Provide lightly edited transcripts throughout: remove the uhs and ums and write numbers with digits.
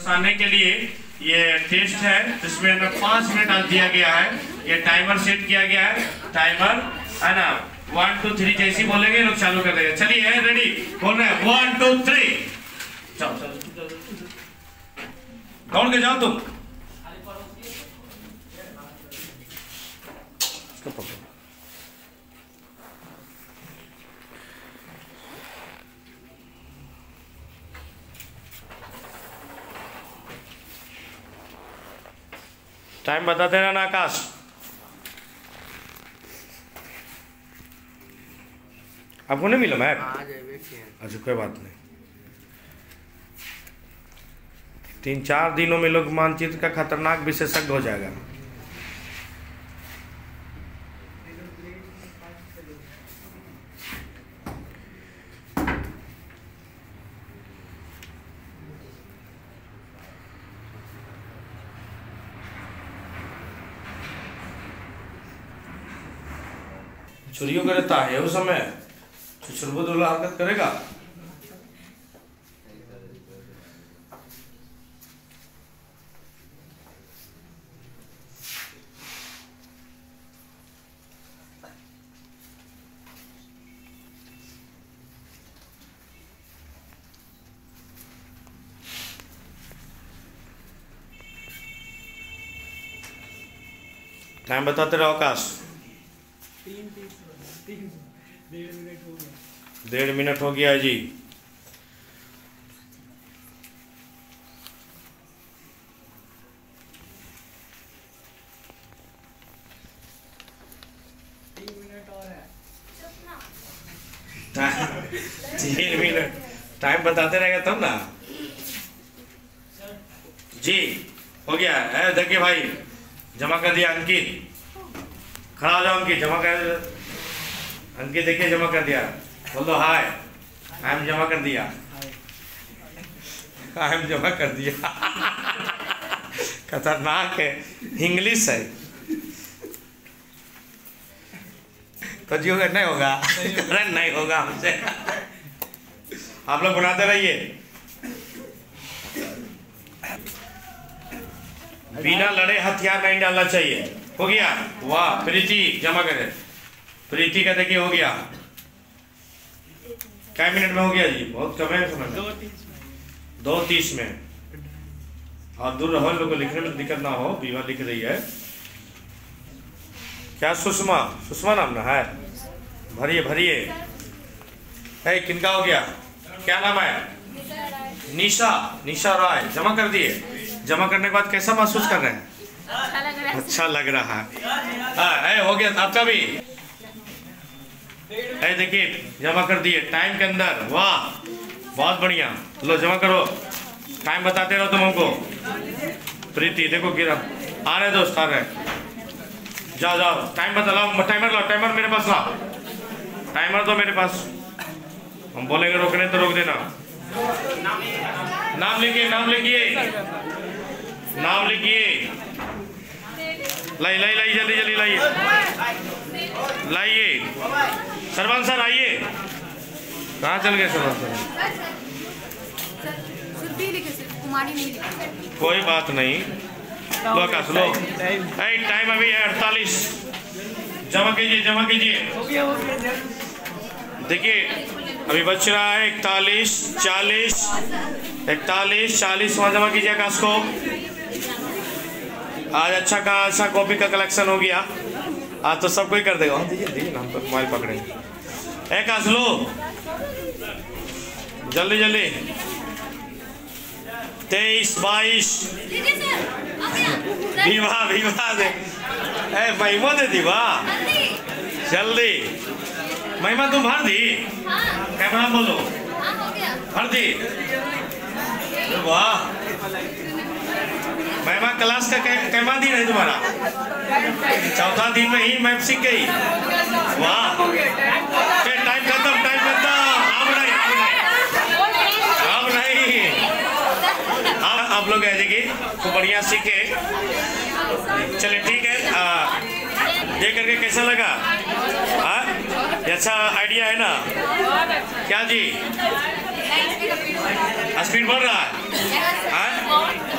दर्शाने के लिए ये टेस्ट है, जिसमें हमें 5 मिनट दिया गया है। ये टाइमर सेट किया गया है, टाइमर है ना। 1 2 3 जैसी बोलेंगे लोग चालू कर देंगे। चलिए रेडी, बोल रहे हैं 1 2 3, जाओ दौड़ के जाओ तुम। टाइम बताते रहना आकाश। आपको नहीं मिला मैप? अच्छा कोई बात नहीं, 3-4 दिनों में लोग मानचित्र का खतरनाक विशेषज्ञ हो जाएगा। चोरियों करता है उस समय चुरबुदुल्ला हरकत करेगा। टाइम बताते रहो आकाश। 1.5 मिनट हो गया जी। तीन मिनट टाइम बताते रहेगा तब ना जी। हो गया है, देखिए भाई जमा कर दिया अंकित। खड़ा हो जाओ अंकित, जमा कर। अंकित देखिए जमा कर दिया, बोल दो हाय। आई एम जमा कर दिया, आई एम जमा कर दिया। खतरनाक है, इंग्लिश है तो जी होगा नहीं होगा? अरे नहीं होगा हमसे। आप लोग बनाते रहिए, बिना लड़े हथियार नहीं डालना चाहिए। हो गया, वाह। प्रीति जमा करे, प्रीति का देखिए हो गया। क्या मिनट में हो गया जी? बहुत कम है समय, 2:30 में। आप दूर रहो, लोगों को लिखने में दिक्कत ना हो। विवाह लिख रही है क्या? सुषमा, सुषमा नाम ना है? भरिए भरिए। है किनका हो गया? क्या नाम है? निशा, निशा राय। जमा कर दिए। जमा करने के बाद कैसा महसूस कर रहे हैं? अच्छा लग रहा है। हो गया आपका भी। देखिए जमा कर दिए टाइम के अंदर। वाह बहुत बढ़िया। लो जमा करो, टाइम बताते रहो तुम हमको। प्रीति देखो गिरा, आ रहे दोस्त आ रहे। जाओ जाओ, टाइम बता लो। टाइमर लो, टाइमर मेरे पास ला। टाइमर दो मेरे पास, हम बोलेंगे रोकने तो रोक देना। नाम लिखिए, नाम लिखिए, नाम लिखिए। लाई लाई लाई, जल्दी जल्दी लाइए, लाइए। सरवन सर आइए। कहाँ चल गए सरवन सर? कोई बात नहीं, लो आकाश लो। टाइम अभी है 48। जमा कीजिए, जमा कीजिए। देखिए अभी बच रहा है 41, 40, 41, 40। वहाँ जमा कीजिए आकाश को। आज अच्छा खासा कॉपी का कलेक्शन हो गया। आज तो सब कोई कर देगा। दीजिए ना, हम तो मोबाइल पकड़े। एक आस लो जल्दी जल्दी। 23, 22। विवाह विवाह दे, महिमा दे दी। वाह जल्दी। महिमा तुम भर दी? कैमरा बोलो, भर दी। वाह महिमा, क्लास का कैमा दिन है तुम्हारा? 4था दिन में ही मैप सीख गई। वाह टाइम खत्म, टाइम खत्म। अब नहीं, अब नहीं। आप लोग ऐसे तो बढ़िया सीखे। चले ठीक है। देख करके कैसा लगा? अच्छा आइडिया है ना? क्या जी? स्पीड बढ़ रहा है?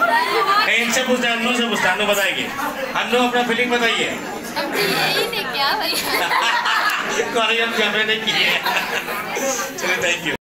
किससे पूछते हैं? अन्नू से पूछते हैं। अन्नू बताएंगे। अन्नू अपना फीलिंग बताइए। यही नहीं क्या भैया कोरियन कैफे ने किए। चलिए थैंक यू।